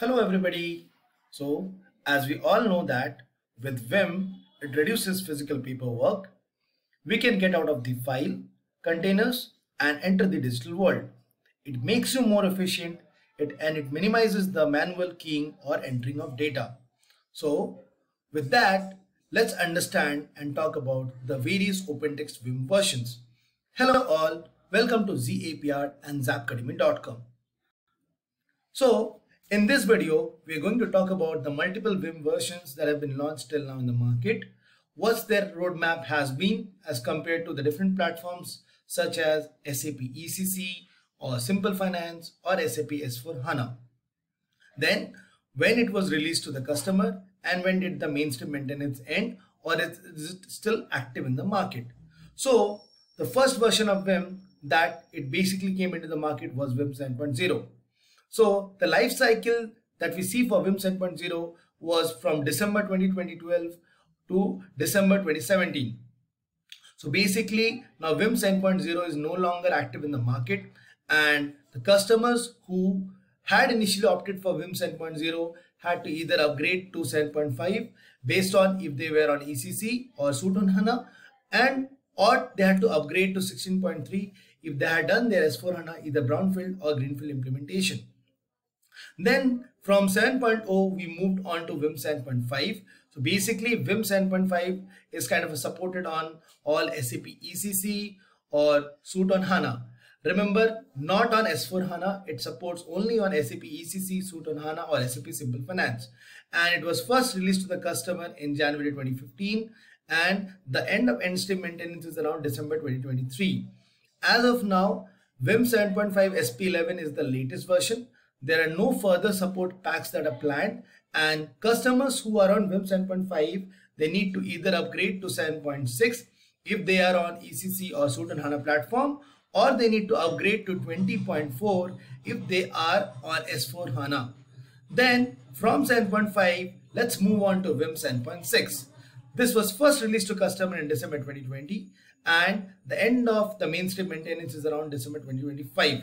Hello everybody. So as we all know that with VIM, it reduces physical paperwork. We can get out of the file, containers and enter the digital world. It makes you more efficient and it minimizes the manual keying or entering of data. So with that, let's understand and talk about the various OpenText VIM versions. Hello all, welcome to ZAPR and zapcademy.com. So in this video, we are going to talk about the multiple VIM versions that have been launched till now in the market, what their roadmap has been as compared to the different platforms such as SAP ECC or Simple Finance or SAP S/4HANA. Then when it was released to the customer and when did the mainstream maintenance end, or is it still active in the market. So the first version of VIM that it basically came into the market was VIM 7.0. So the life cycle that we see for VIM 7.0 was from December 2012 to December 2017. So basically now VIM 7.0 is no longer active in the market, and the customers who had initially opted for VIM 7.0 had to either upgrade to 7.5 based on if they were on ECC or Suite on HANA, or they had to upgrade to 16.3 if they had done their S/4HANA either brownfield or greenfield implementation. Then from 7.0 we moved on to VIM 7.5. So basically VIM 7.5 is kind of supported on all SAP ECC or Suite on HANA. Remember, not on S/4HANA, it supports only on SAP ECC, Suite on HANA or SAP Simple Finance. And it was first released to the customer in January 2015 and the end of end-state maintenance is around December 2023. As of now, VIM 7.5 SP11 is the latest version. There are no further support packs that are planned, and customers who are on VIM 7.5, they need to either upgrade to 7.6 if they are on ECC or Suite on HANA platform, or they need to upgrade to 20.4 if they are on S/4HANA. Then from 7.5, let's move on to VIM 7.6. This was first released to customer in December 2020 and the end of the mainstream maintenance is around December 2025.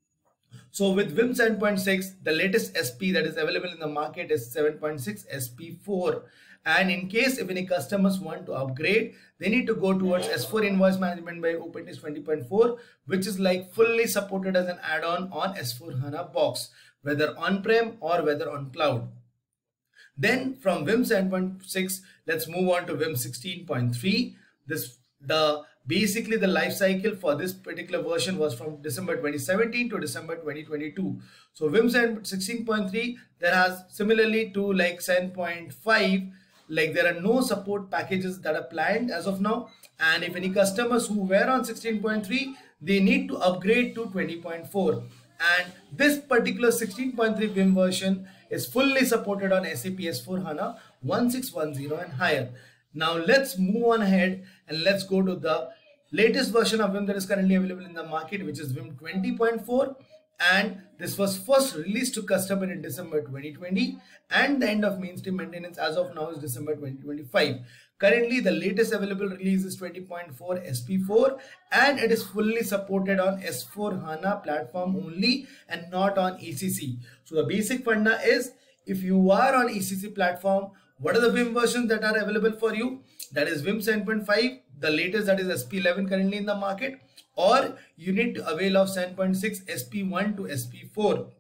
So with VIM 7.6, the latest SP that is available in the market is 7.6 SP4. And in case if any customers want to upgrade, they need to go towards S4 Invoice Management by OpenText 20.4, which is like fully supported as an add-on on S/4HANA box, whether on-prem or whether on cloud. Then from VIM 7.6, let's move on to VIM 16.3. Basically the life cycle for this particular version was from December 2017 to December 2022. So VIM 16.3, there has similarly to like 7.5, like there are no support packages that are planned as of now. And if any customers who were on 16.3, they need to upgrade to 20.4. And this particular 16.3 VIM version is fully supported on SAP S/4HANA 1610 and higher. Now let's move on ahead and let's go to the latest version of VIM that is currently available in the market, which is VIM 20.4. And this was first released to customer in December 2020 and the end of mainstream maintenance as of now is December 2025. Currently the latest available release is 20.4 SP4 and it is fully supported on S/4HANA platform only and not on ECC. So the basic funda is, if you are on ECC platform, what are the VIM versions that are available for you? That is VIM 7.5, the latest that is SP11 currently in the market, or you need to avail of 7.6 SP1 to SP4.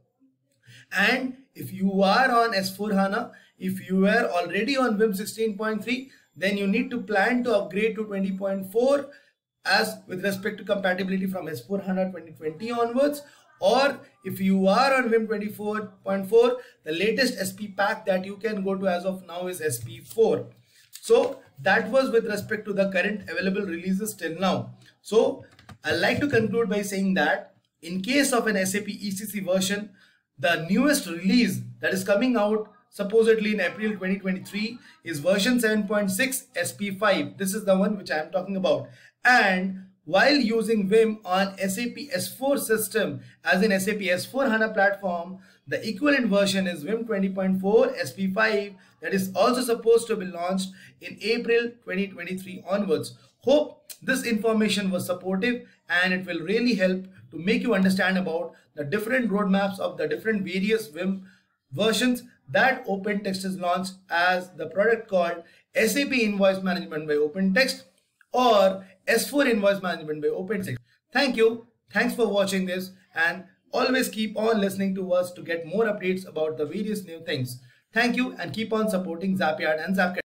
And if you are on S/4HANA, if you were already on VIM 16.3, then you need to plan to upgrade to 20.4 as with respect to compatibility from S/4HANA 2020 onwards. Or if you are on VIM 24.4, the latest SP pack that you can go to as of now is SP4. So that was with respect to the current available releases till now. So I'd like to conclude by saying that in case of an SAP ECC version, the newest release that is coming out supposedly in April 2023 is version 7.6 SP5. This is the one which I am talking about. And while using VIM on SAP S4 system, as in SAP S/4HANA platform, the equivalent version is VIM 20.4 SP5 that is also supposed to be launched in April 2023 onwards. Hope this information was supportive and it will really help to make you understand about the different roadmaps of the different various VIM versions that OpenText has launched as the product called SAP Invoice Management by OpenText or S4 Invoice Management by OpenText. Thank you. Thanks for watching this, and always keep on listening to us to get more updates about the various new things. Thank you, and keep on supporting Zapyard and Zapcat.